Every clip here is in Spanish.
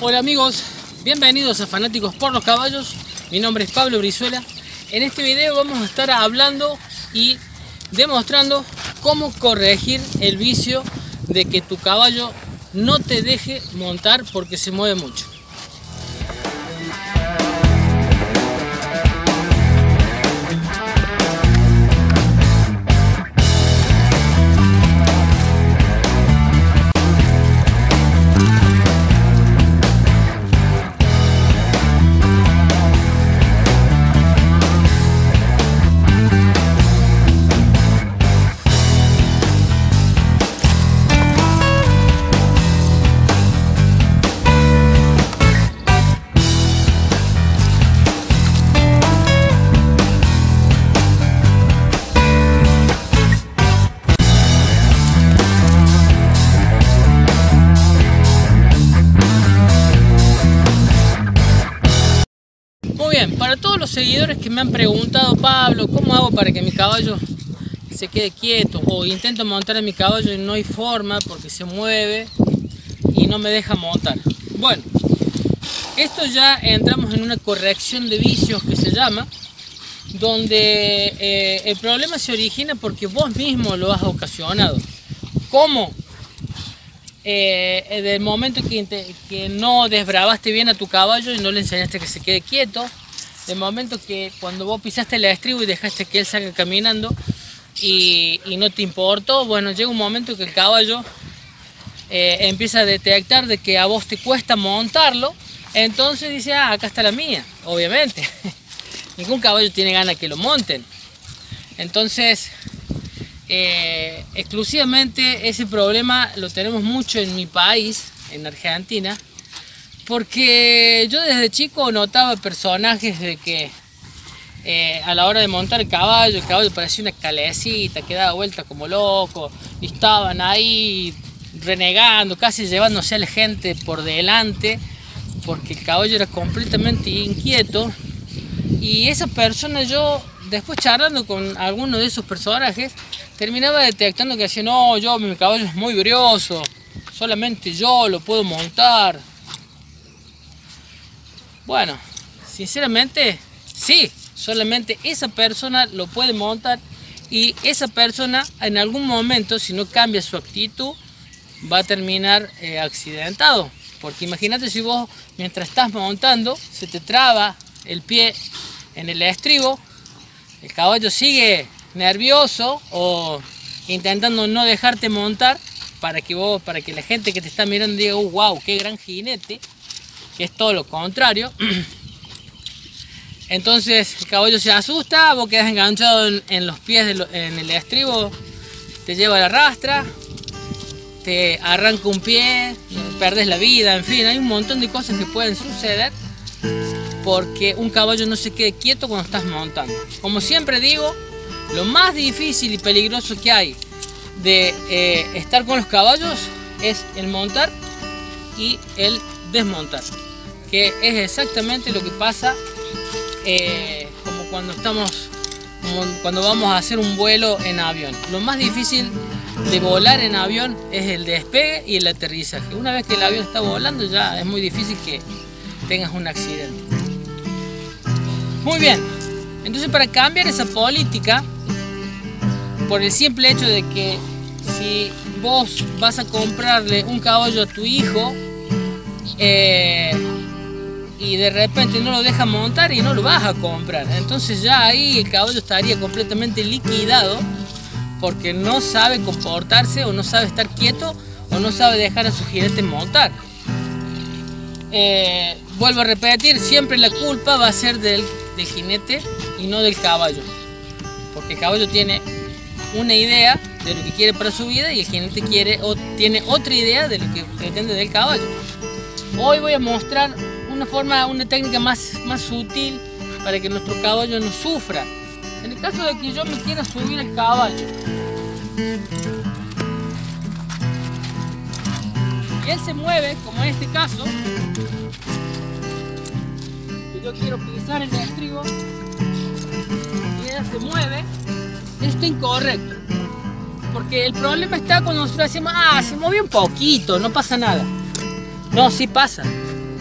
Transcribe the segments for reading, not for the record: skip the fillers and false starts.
Hola amigos, bienvenidos a Fanáticos por los Caballos. Mi nombre es Pablo Brizuela. En este video vamos a estar hablando y demostrando cómo corregir el vicio de que tu caballo no te deje montar porque se mueve mucho. Muy bien, para todos los seguidores que me han preguntado: Pablo, ¿cómo hago para que mi caballo se quede quieto? O intento montar a mi caballo y no hay forma porque se mueve y no me deja montar. Bueno, esto ya entramos en una corrección de vicios que se llama, donde el problema se origina porque vos mismo lo has ocasionado. ¿Cómo? Del momento que no desbravaste bien a tu caballo y no le enseñaste que se quede quieto, del momento que cuando vos pisaste el estribo y dejaste que él salga caminando y no te importó, bueno, llega un momento que el caballo empieza a detectar de que a vos te cuesta montarlo, entonces dice: ah, acá está la mía, obviamente. Ningún caballo tiene ganas que lo monten. Entonces exclusivamente ese problema lo tenemos mucho en mi país, en Argentina, porque yo desde chico notaba personajes de que a la hora de montar el caballo parecía una calecita que daba vuelta como loco y estaban ahí renegando, casi llevándose a la gente por delante porque el caballo era completamente inquieto. Y esa persona, yo después charlando con alguno de esos personajes, terminaba detectando que decía: no, mi caballo es muy brioso, solamente yo lo puedo montar. Bueno, sinceramente sí, solamente esa persona lo puede montar, y esa persona en algún momento, si no cambia su actitud, va a terminar accidentado. Porque imagínate si vos, mientras estás montando, se te traba el pie en el estribo, el caballo sigue nervioso o intentando no dejarte montar para que la gente que te está mirando diga: wow, qué gran jinete, que es todo lo contrario. Entonces el caballo se asusta, vos quedás enganchado en los pies en el estribo, te lleva a la rastra, te arranca un pie, perdés la vida, en fin, hay un montón de cosas que pueden suceder porque un caballo no se quede quieto cuando estás montando. Como siempre digo, lo más difícil y peligroso que hay de estar con los caballos es el montar y el desmontar, que es exactamente lo que pasa como cuando vamos a hacer un vuelo en avión. Lo más difícil de volar en avión es el despegue y el aterrizaje. Una vez que el avión está volando, ya es muy difícil que tengas un accidente. Muy bien, entonces para cambiar esa política, por el simple hecho de que si vos vas a comprarle un caballo a tu hijo y de repente no lo dejas montar y no lo vas a comprar, entonces ya ahí el caballo estaría completamente liquidado porque no sabe comportarse, o no sabe estar quieto, o no sabe dejar a su jinete montar. Vuelvo a repetir, siempre la culpa va a ser del jinete y no del caballo, porque el caballo tiene una idea de lo que quiere para su vida y el jinete tiene otra idea de lo que pretende del caballo. Hoy voy a mostrar una técnica más sutil para que nuestro caballo no sufra. En el caso de que yo me quiera subir al caballo y él se mueve, como en este caso, y yo quiero pisar el estribo y ella se mueve, esto es incorrecto. Porque el problema está cuando nosotros decimos: ah, se movió un poquito, no pasa nada. No, sí pasa.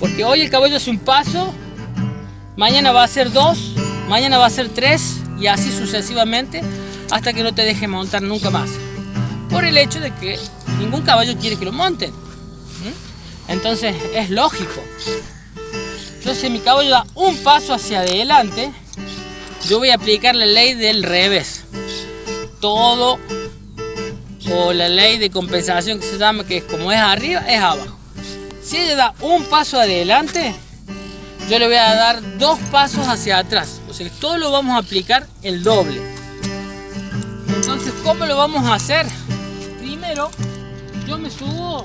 Porque hoy el caballo hace un paso, mañana va a hacer 2, mañana va a ser 3 y así sucesivamente hasta que no te deje montar nunca más. Por el hecho de que ningún caballo quiere que lo monten. Entonces es lógico. Entonces si mi caballo da un paso hacia adelante, yo voy a aplicar la ley del revés. Todo, o la ley de compensación que se llama, que es como es arriba, es abajo. Si ella da un paso adelante, yo le voy a dar 2 pasos hacia atrás. O sea que todo lo vamos a aplicar el doble. Entonces, ¿cómo lo vamos a hacer? Primero, yo me subo.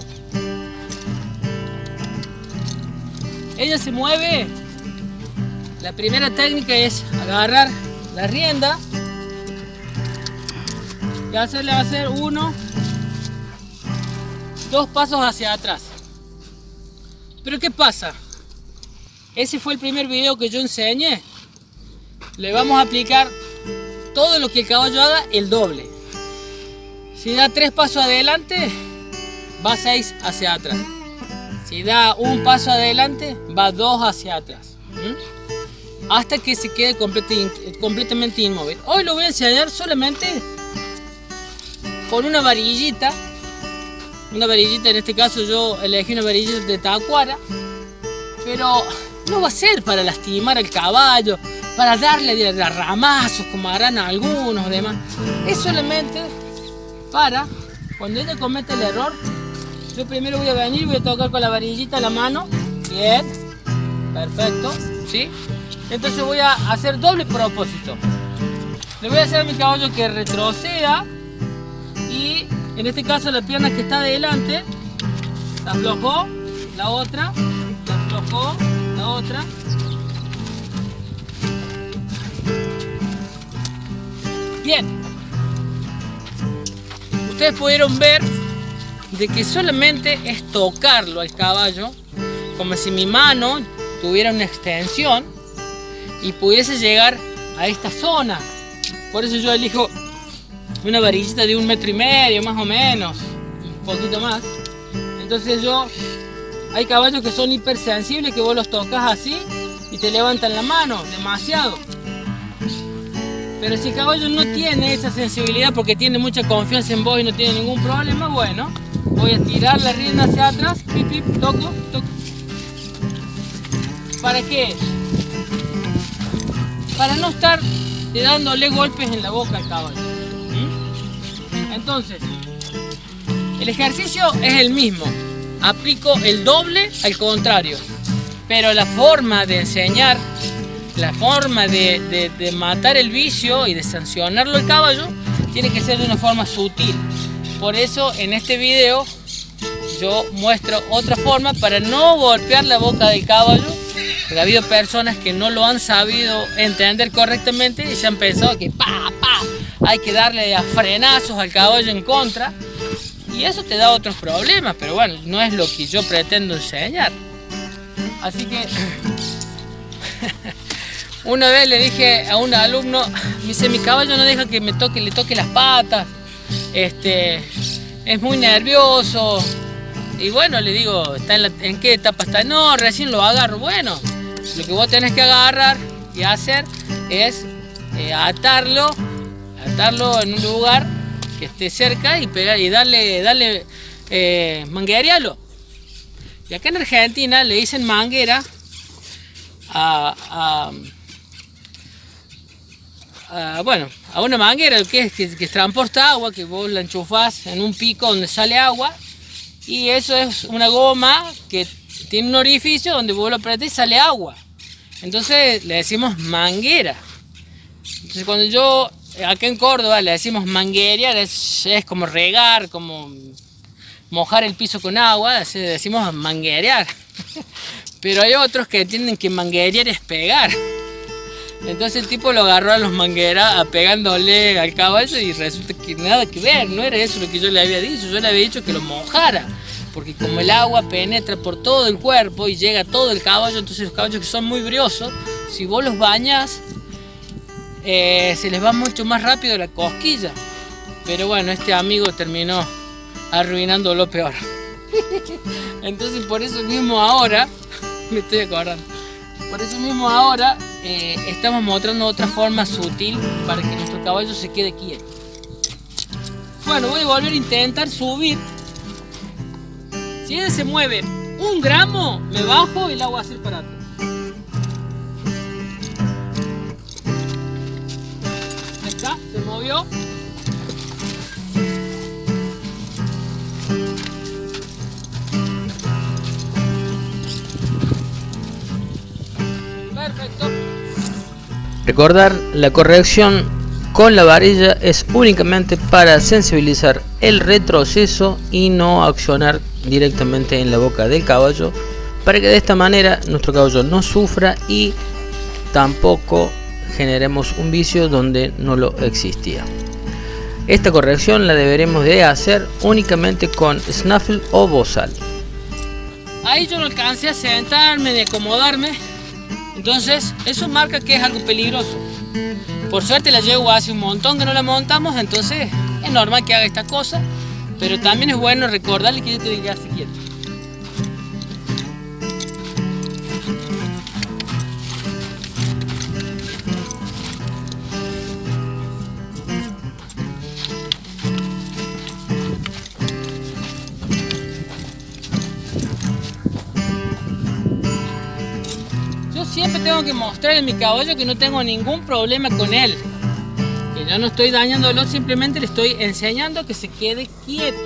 Ella se mueve. La primera técnica es agarrar la rienda y hacerle hacer 1, 2 pasos hacia atrás. Pero ¿qué pasa? Ese fue el primer video que yo enseñé. Le vamos a aplicar todo lo que el caballo haga el doble. Si da 3 pasos adelante, va 6 hacia atrás. Si da un paso adelante, va 2 hacia atrás. Hasta que se quede completamente inmóvil. Hoy lo voy a enseñar solamente con una varillita. Una varillita, en este caso yo elegí una varillita de tacuara. Pero no va a ser para lastimar al caballo, para darle ramazos como harán algunos demás. Es solamente para cuando ella cometa el error. Yo primero voy a venir y voy a tocar con la varillita la mano. Bien, perfecto, ¿sí? Entonces voy a hacer doble propósito. Le voy a hacer a mi caballo que retroceda y en este caso la pierna que está adelante la aflojó, la otra, la aflojó, la otra. Bien. Ustedes pudieron ver de que solamente es tocarlo al caballo, como si mi mano tuviera una extensión y pudiese llegar a esta zona. Por eso yo elijo una varillita de 1,5 metros más o menos, un poquito más. Entonces hay caballos que son hipersensibles, que vos los tocas así y te levantan la mano demasiado. Pero si el caballo no tiene esa sensibilidad porque tiene mucha confianza en vos y no tiene ningún problema, bueno, voy a tirar la rienda hacia atrás, pip, pip, toco, toco. ¿Para qué? Para no estar dándole golpes en la boca al caballo. Entonces, el ejercicio es el mismo. Aplico el doble al contrario. Pero la forma de enseñar, la forma de matar el vicio y de sancionarlo al caballo, tiene que ser de una forma sutil. Por eso en este video yo muestro otra forma para no golpear la boca del caballo. Porque ha habido personas que no lo han sabido entender correctamente y se han pensado que hay que darle a frenazos al caballo en contra. Y eso te da otros problemas, pero bueno, no es lo que yo pretendo enseñar. Así que una vez le dije a un alumno, me dice, mi caballo no deja que le toque las patas, es muy nervioso. Y bueno, le digo, ¿en qué etapa está? No, recién lo agarro. Bueno, lo que vos tenés que agarrar y hacer es atarlo en un lugar que esté cerca y pegar y darle manguerearlo. Y acá en Argentina le dicen manguera a una manguera que transporta agua, que vos la enchufás en un pico donde sale agua, y eso es una goma que tiene un orificio donde vos lo apretás y sale agua. Entonces le decimos manguera. Entonces cuando acá en Córdoba le decimos manguerear, es como regar, como mojar el piso con agua, así decimos manguerear. Pero hay otros que entienden que manguerear es pegar. Entonces el tipo lo agarró a los mangueras pegándole al caballo y resulta que nada que ver, no era eso lo que yo le había dicho. Yo le había dicho que lo mojara, porque como el agua penetra por todo el cuerpo y llega a todo el caballo, entonces los caballos que son muy briosos, si vos los bañas, se les va mucho más rápido la cosquilla. Pero bueno, este amigo terminó arruinándolo peor. Entonces por eso mismo ahora Me estoy acordando. Por eso mismo ahora estamos mostrando otra forma sutil para que nuestro caballo se quede quieto. Bueno, voy a volver a intentar subir. Si él se mueve 1 gramo, me bajo y la hago hacer para atrás. Ahí está, se movió. Perfecto. Recordar, la corrección con la varilla es únicamente para sensibilizar el retroceso y no accionar directamente en la boca del caballo, para que de esta manera nuestro caballo no sufra y tampoco generemos un vicio donde no lo existía. Esta corrección la deberemos de hacer únicamente con snaffle o bozal. Ahí yo no alcancé a sentarme ni acomodarme, entonces eso marca que es algo peligroso. Por suerte la yegua hace un montón que no la montamos, entonces es normal que haga esta cosa, pero también es bueno recordarle que yo te diga si quieto. Siempre tengo que mostrarle a mi caballo que no tengo ningún problema con él, que yo no estoy dañándolo, simplemente le estoy enseñando que se quede quieto.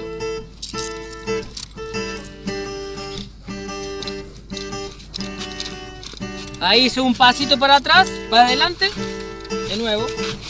Ahí hice un pasito para atrás, para adelante, de nuevo.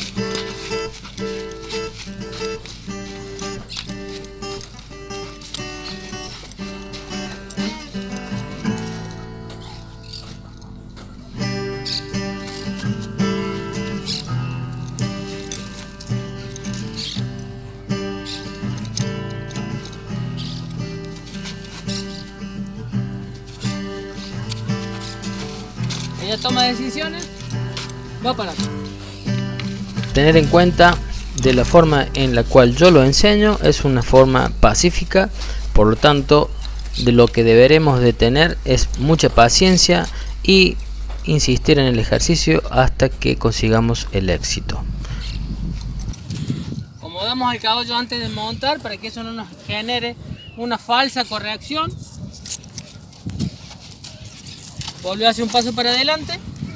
Ella toma decisiones, va para acá. Tener en cuenta de la forma en la cual yo lo enseño es una forma pacífica, por lo tanto de lo que deberemos de tener es mucha paciencia y insistir en el ejercicio hasta que consigamos el éxito. Acomodamos al caballo antes de montar para que eso no nos genere una falsa corrección. Volvió a hacer un paso para adelante.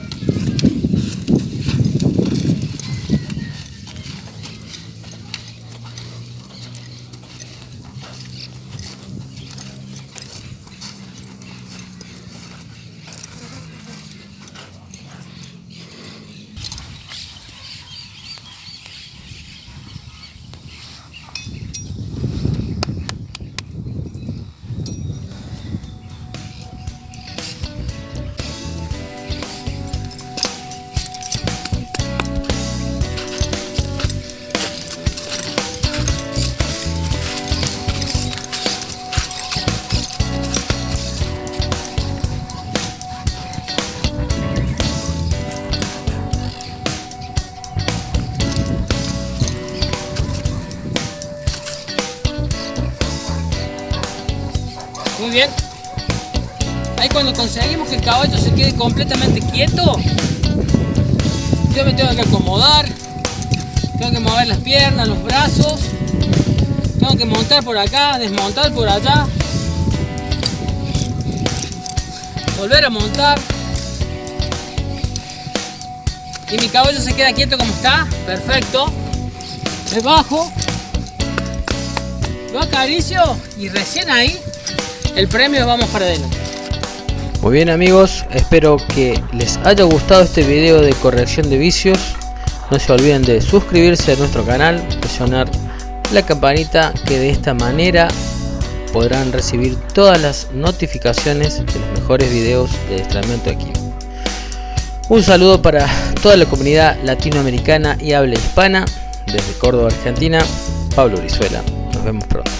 Muy bien. Ahí cuando conseguimos que el caballo se quede completamente quieto, yo me tengo que acomodar, tengo que mover las piernas, los brazos, tengo que montar por acá, desmontar por allá, volver a montar. Y mi caballo se queda quieto como está, perfecto. Me bajo, lo acaricio y recién ahí el premio, vamos para adelante. Muy bien amigos, espero que les haya gustado este video de corrección de vicios. No se olviden de suscribirse a nuestro canal, presionar la campanita, que de esta manera podrán recibir todas las notificaciones de los mejores videos de adiestramiento equino. Un saludo para toda la comunidad latinoamericana y habla hispana. Desde Córdoba, Argentina, Pablo Brizuela. Nos vemos pronto.